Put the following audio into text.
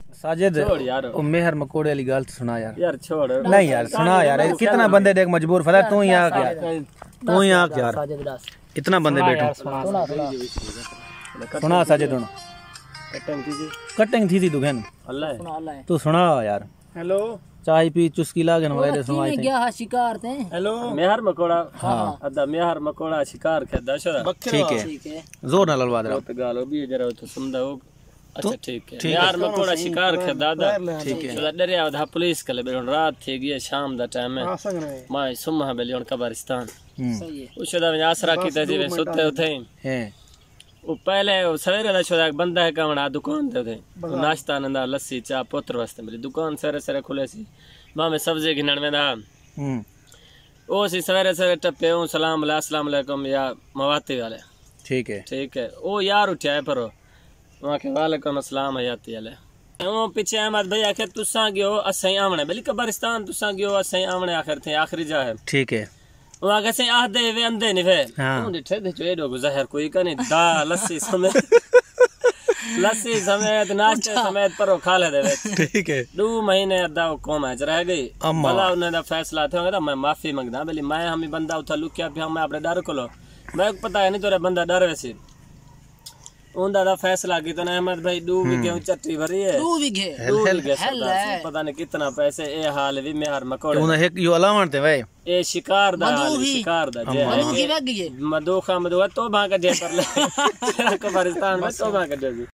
साजिद छोड़ यार ओ मेहर मकोड़े वाली गल सुना यार। यार छोड़ नहीं यार सुना यार, कितना बंदे देख मजबूर फला तू ही आके यार, तू ही आके यार, इतना बंदे बैठो सुना साजिद हुन कटिंग थी तू कहन अल्लाह तू सुना यार। हेलो चाय पी चुस्की लागन वाले सुनाई थे। गया शिकार थे। हेलो मेहर मकोड़ा हां अदा मेहर मकोड़ा शिकार के दशरा ठीक है जोर ना ललवा दे तो गालो भी जरा तो सुनदा हो। अच्छा ठीक है मेहर मकोड़ा शिकार के दादा ठीक है तो डरिया दा पुलिस कले बेन रात थी गई शाम दा टाइम है मां सुमह बेलियन कब्रिस्तान सही है उशदा में आसरा की तजीब सुते उठे हैं वो पहले सवेरे दा छोरा बंदा है कवना दुकान ते नाश्ता नंदा लस्सी चा पुत्र वास्ते मेरी दुकान सरे सरे खुले सी मां में सब्जी गिनण में दा ओ सी सवेरे सवेरे टपे ओ सलाम अलैकुम या मवाती वाले ठीक है ओ यार उठा है पर वहां के वालेकुम अस्सलाम हयाती वाले ओ पीछे अहमद भैया के तुसा गयो असई आवणे बली कब्रिस्तान तुसा गयो असई आवणे आखिर थे आखिरी जा है ठीक है वहां के से आधे वे अंधे नहीं वे हां ठे दे जो एडो जहर कोई कने दा लस्सी समेत नाश्ते समेत परो खा ले दे ठीक है 2 महीने अदा कोम है रह गई भला उन्हें दा फैसला थे मैं माफी मांगदा बली मैं हम बंदा उठा लुकिया पे मैं अपने डर को लो मैं पता है नहीं तोरे बंदा डर वैसे उनदा दा फैसला की तो अहमद भाई 2 बीघे चट्टी भरी है 2 बीघे पता नहीं कितना पैसे ए हाल भी मेहर मकोड़े उन एक यो अलावण थे भाई ए शिकार दा जे मधु खा मधु तो भाग दे पर ले कब्रिस्तान में तो भाग दे।